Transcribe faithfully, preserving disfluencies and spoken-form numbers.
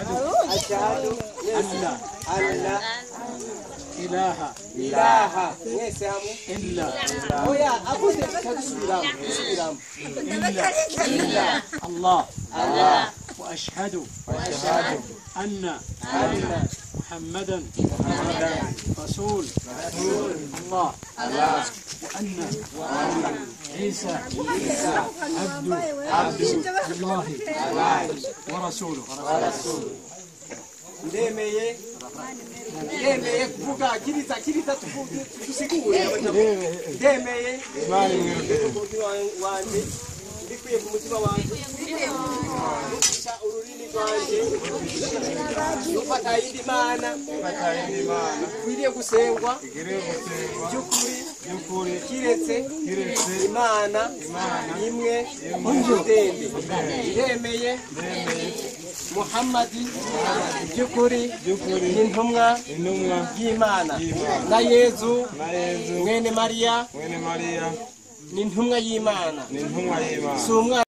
أشهد أن أن لا إله إله إلا ويا أبو السلام السلام إلا الله الله وأشهد وأشهد أن أن محمدا محمدا رسول رسول الله الله وأن عيسى عبد عبد الله الله ورسوله ورسوله ndemeye ndemeye kuvuga kiriza kiriza tusigure ndemeye wanje ndikwiye ku mutima wanje nufata ururimi rwanje nufata yindi mana ikwiriye gusengwa by'ukuri kiretse imana imwe y'udende ndemeye Muhammadi by'ukuri n'intumwa y'Imana na Yezu mwene Mariya n'intumwa y'Imana.